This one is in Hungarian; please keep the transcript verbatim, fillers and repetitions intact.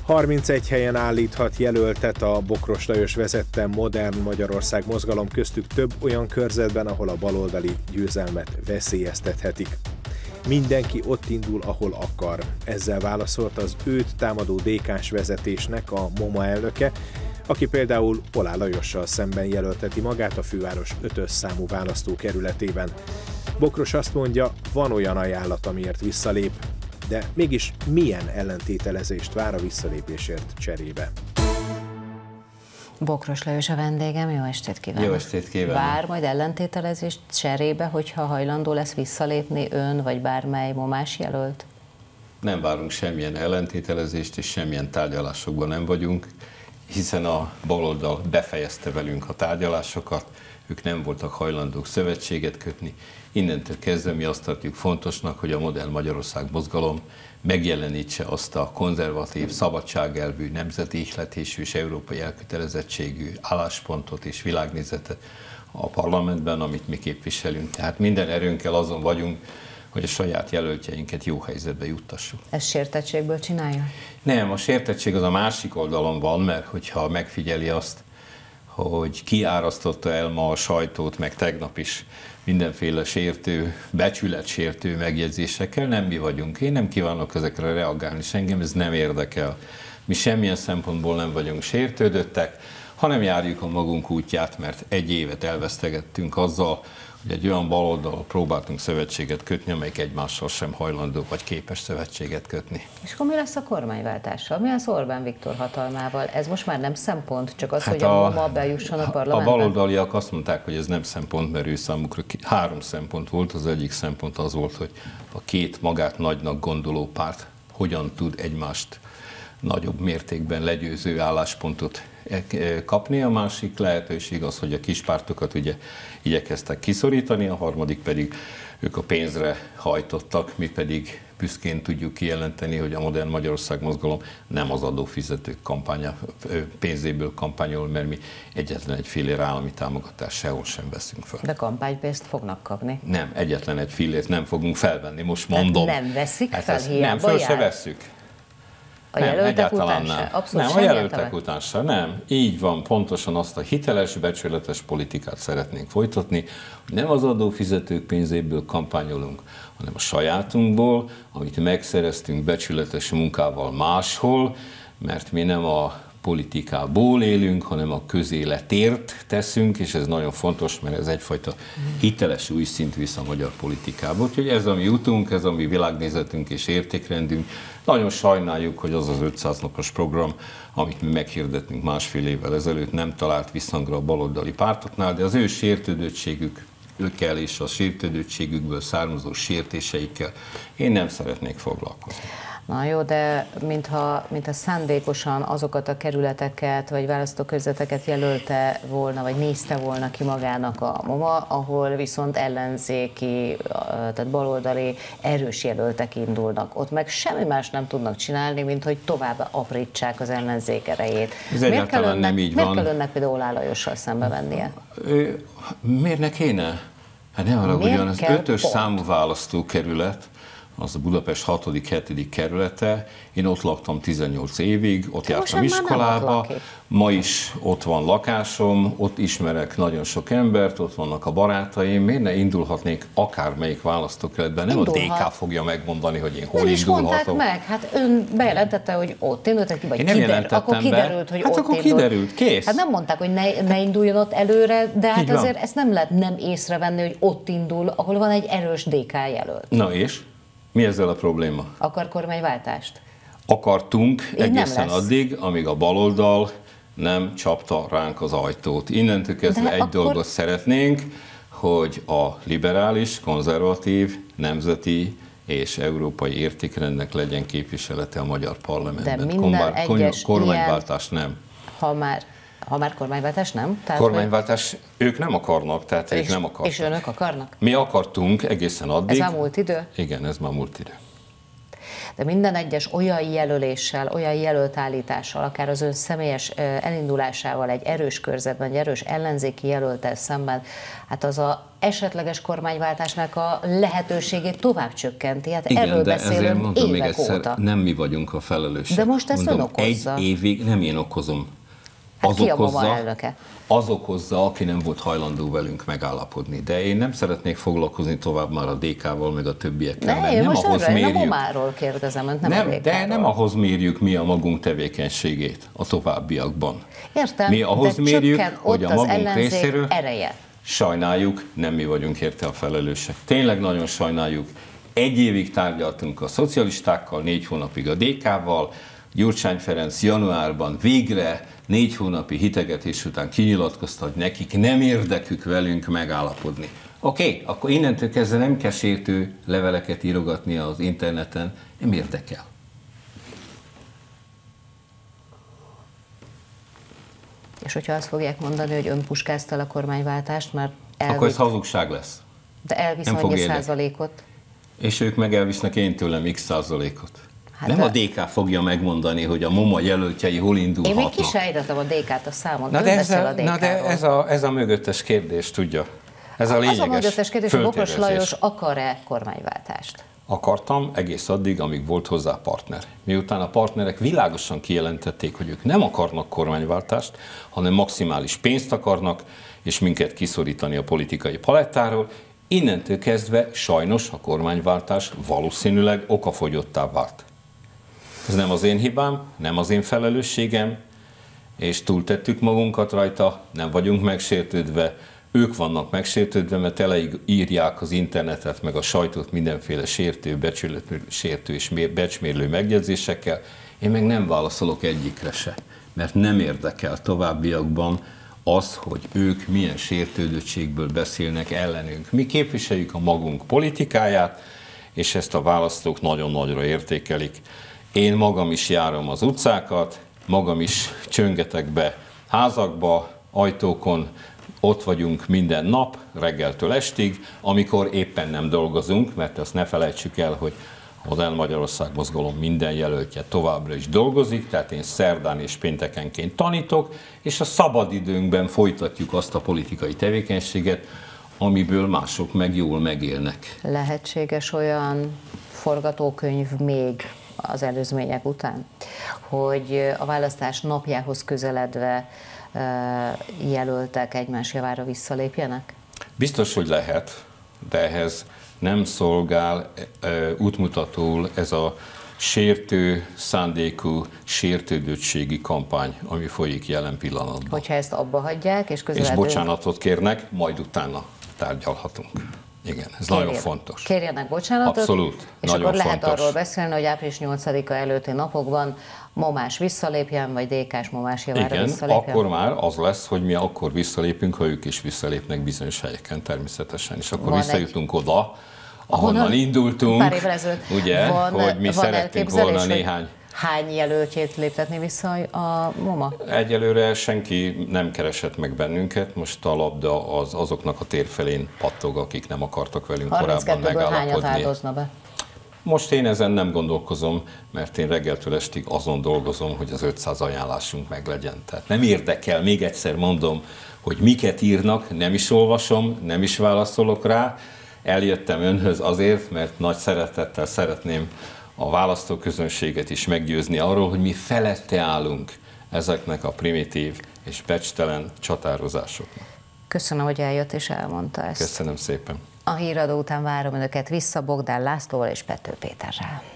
harmincegy helyen állíthat jelöltet a Bokros Lajos vezette Modern Magyarország mozgalom, köztük több olyan körzetben, ahol a baloldali győzelmet veszélyeztethetik. Mindenki ott indul, ahol akar. Ezzel válaszolt az őt támadó dé ká-s vezetésnek a MOMA elnöke, aki például Polár Lajossal szemben jelölteti magát a főváros ötös számú választókerületében. Bokros azt mondja, van olyan ajánlat, amiért visszalép, de mégis milyen ellentételezést vár a visszalépésért cserébe? Bokros Lajos a vendégem, jó estét kívánok! Jó estét kívánok! Vár majd ellentételezést cserébe, hogyha hajlandó lesz visszalépni ön, vagy bármely momás jelölt? Nem várunk semmilyen ellentételezést, és semmilyen tárgyalásokban nem vagyunk, hiszen a baloldal befejezte velünk a tárgyalásokat, ők nem voltak hajlandók szövetséget kötni. Innentől kezdve mi azt tartjuk fontosnak, hogy a Modern Magyarország mozgalom megjelenítse azt a konzervatív, szabadságelvű, nemzeti ihletésű és európai elkötelezettségű álláspontot és világnézetet a parlamentben, amit mi képviselünk. Tehát minden erőnkkel azon vagyunk, hogy a saját jelöltjeinket jó helyzetbe juttassuk. Ezt sértettségből csinálja? Nem, a sértettség az a másik oldalon van, mert hogyha megfigyeli azt, hogy kiárasztotta el ma a sajtót, meg tegnap is mindenféle sértő, becsületsértő megjegyzésekkel, nem mi vagyunk. Én nem kívánok ezekre reagálni, és engem ez nem érdekel. Mi semmilyen szempontból nem vagyunk sértődöttek, hanem járjuk a magunk útját, mert egy évet elvesztegettünk azzal, hogy egy olyan baloldal próbáltunk szövetséget kötni, amelyik egymással sem hajlandó vagy képes szövetséget kötni. És akkor mi lesz a kormányváltással? Mi az Orbán Viktor hatalmával? Ez most már nem szempont, csak az, hát hogy a, a MOMA bejusson a parlamentbe? A baloldaliak azt mondták, hogy ez nem szempont, mert ő számukra három szempont volt. Az egyik szempont az volt, hogy a két magát nagynak gondoló párt hogyan tud egymást nagyobb mértékben legyőző álláspontot kapni. A másik lehetőség az, hogy a kispártokat ugye igyekeztek kiszorítani, a harmadik pedig ők a pénzre hajtottak, mi pedig büszkén tudjuk kijelenteni, hogy a Modern Magyarország mozgalom nem az adófizetők kampánya, pénzéből kampányol, mert mi egyetlen egy fillér állami támogatást sehol sem veszünk fel. De kampánypénzt fognak kapni? Nem, egyetlen egy fillért nem fogunk felvenni, most mondom. Hát nem veszik hát fel, ez, hiába Nem, föl jár. se vesszük. A jelöltek után nem. se? Abszolút nem, a jelöltek után se, nem. Így van, pontosan azt a hiteles, becsületes politikát szeretnénk folytatni, hogy nem az adófizetők pénzéből kampányolunk, hanem a sajátunkból, amit megszereztünk becsületes munkával máshol, mert mi nem a politikából élünk, hanem a közéletért teszünk, és ez nagyon fontos, mert ez egyfajta hiteles új szint visz a magyar politikába. Úgyhogy ez a mi utunk, ez a mi világnézetünk és értékrendünk. Nagyon sajnáljuk, hogy az az ötszáz napos program, amit mi meghirdettünk másfél évvel ezelőtt, nem talált visszhangra a baloldali pártoknál, de az ő sértődöttségük, őkkel és a sértődöttségükből származó sértéseikkel én nem szeretnék foglalkozni. Na jó, de mintha, mintha szándékosan azokat a kerületeket, vagy választókörzeteket jelölte volna, vagy nézte volna ki magának a MOMA, ahol viszont ellenzéki, tehát baloldali erős jelöltek indulnak. Ott meg semmi más nem tudnak csinálni, mint hogy tovább aprítsák az ellenzék erejét. Ez miért kell önnek, nem így miért van. kell önnek például Polár Lajossal szembe vennie? Miért ne kéne? Hát ne haragudjon, az ötös pont? számú választókerület, az a Budapest hatodik-hetedik kerülete. Én ott laktam tizennyolc évig, ott Te jártam iskolába, ma is ott van lakásom, ott ismerek nagyon sok embert, ott vannak a barátaim, miért ne indulhatnék akármelyik választókerületben? Nem Indulhat. A dé ká fogja megmondani, hogy én hol nem indulhatok. Nem is mondták meg, hát ön bejelentette, hogy ott indult, vagy én nem kiderült, akkor kiderült, be. hogy hát ott akkor indult. kiderült, kész. Hát nem mondták, hogy ne, ne induljon ott előre, de hát Így van. azért ezt nem lehet nem észrevenni, hogy ott indul, ahol van egy erős dé ká jelölt. Na és? Mi ezzel a probléma? Akar kormányváltást? Akartunk Így egészen addig, amíg a baloldal nem csapta ránk az ajtót. Innentől kezdve egy akkor... dolgot szeretnénk, hogy a liberális, konzervatív, nemzeti és európai értékrendnek legyen képviselete a magyar parlamentben. De minden egyes kormányváltás ilyen... nem. Ha már Ha már kormányváltás nem? Tehát, kormányváltás hogy... ők nem akarnak, tehát és, ők nem akarnak. És önök akarnak? Mi akartunk egészen addig. Ez már múlt idő? Igen, ez már múlt idő. de minden egyes olyan jelöléssel, olyan jelöltállítással, akár az ön személyes elindulásával egy erős körzetben, egy erős ellenzéki jelölttel szemben, hát az a esetleges kormányváltásnak a lehetőségét tovább csökkenti. Hát igen, erről de beszélünk ezért mondom még évek egyszer, óta. nem mi vagyunk a felelősek. De most ezt mondom, ön okozza. Egy évig nem én okozom. Hát Az ki a okozza, MOMA elnöke? Az okozza, aki nem volt hajlandó velünk megállapodni. De én nem szeretnék foglalkozni tovább már a dé ká-val, meg a többiekkel. Ne, mert én nem most ahhoz arra, mérjük. én a MOMA-ról kérdezem, önt, nem, nem a dé ká-ról. De nem ahhoz mérjük mi a magunk tevékenységét a továbbiakban. Értem, mi ahhoz de mérjük, csökken hogy ott a az magunk ellenzék részéről ereje. sajnáljuk, nem mi vagyunk érte a felelősek. Tényleg nagyon sajnáljuk. Egy évig tárgyaltunk a szocialistákkal, négy hónapig a dé ká-val, Gyurcsány Ferenc januárban végre négy hónapi hitegetés után kinyilatkozta, hogy nekik nem érdekük velünk megállapodni. Oké, okay, akkor innentől kezdve nem kell sértő leveleket írogatni az interneten, nem érdekel. És hogyha azt fogják mondani, hogy ön puskázta el a kormányváltást, mert elvitt, Akkor ez hazugság lesz. de elvisz nem annyi fog érni. százalékot. És ők meg elvisznek én tőlem x százalékot. Hát nem de... a dé ká fogja megmondani, hogy a MOMA jelöltjei hol indulhatnak. Én még kisejtettem a dé ká-t a számon. Na Ön de, ez beszél a, a dé na ká-ról. de ez, a, ez a mögöttes kérdés, tudja. Ez a lényeges Az a mögöttes kérdés, hogy Bokros föltételezés. Lajos akar-e kormányváltást? Akartam egész addig, amíg volt hozzá partner. Miután a partnerek világosan kijelentették, hogy ők nem akarnak kormányváltást, hanem maximális pénzt akarnak, és minket kiszorítani a politikai palettáról, innentől kezdve sajnos a kormányváltás valószínűleg okafogyottá vált. Ez nem az én hibám, nem az én felelősségem, és túltettük magunkat rajta, nem vagyunk megsértődve, ők vannak megsértődve, mert teleírják az internetet, meg a sajtót mindenféle sértő, becsülető, sértő és becsmérlő megjegyzésekkel. Én meg nem válaszolok egyikre se, mert nem érdekel továbbiakban az, hogy ők milyen sértődöttségből beszélnek ellenünk. Mi képviseljük a magunk politikáját, és ezt a választók nagyon nagyra értékelik. Én magam is járom az utcákat, magam is csöngetek be házakba, ajtókon, ott vagyunk minden nap, reggeltől estig, amikor éppen nem dolgozunk, mert azt ne felejtsük el, hogy a Modern Magyarország Mozgalom minden jelöltje továbbra is dolgozik, tehát én szerdán és péntekenként tanítok, és a szabadidőnkben folytatjuk azt a politikai tevékenységet, amiből mások meg jól megélnek. Lehetséges olyan forgatókönyv még az előzmények után, hogy a választás napjához közeledve jelöltek egymás javára visszalépjenek? Biztos, hogy lehet, de ehhez nem szolgál e, útmutatóul ez a sértő szándékú, sértődöttségi kampány, ami folyik jelen pillanatban. Hogyha ezt abba hagyják, és közeledő... És bocsánatot kérnek, majd utána tárgyalhatunk. Igen, ez Kérjén, nagyon fontos. Kérjenek bocsánatot, Abszolút, és nagyon akkor lehet fontos. arról beszélni, hogy április nyolcadika előtti napokban momás visszalépjen, vagy dé ká-s momás javára Igen, visszalépjen? akkor már az lesz, hogy mi akkor visszalépünk, ha ők is visszalépnek bizonyos helyeken természetesen, és akkor van visszajutunk egy... oda, ahonnan Ahonnan indultunk, pár évvel ezelőtt. ugye, van, hogy mi van szerettünk volna néhány... Hány jelöltjét léptetni vissza a MOMA? Egyelőre senki nem keresett meg bennünket, most a labda az, azoknak a térfelén pattog, akik nem akartak velünk korábban megállapodni. hányat áldozna be? Most én ezen nem gondolkozom, mert én reggeltől estig azon dolgozom, hogy az ötszáz ajánlásunk meglegyen. Tehát nem érdekel, még egyszer mondom, hogy miket írnak, nem is olvasom, nem is válaszolok rá. Eljöttem önhöz azért, mert nagy szeretettel szeretném a választóközönséget is meggyőzni arról, hogy mi felette állunk ezeknek a primitív és becstelen csatározásoknak. Köszönöm, hogy eljött és elmondta ezt. Köszönöm szépen. A híradó után várom önöket vissza Bogdán Lászlóval és Pető Péterrel.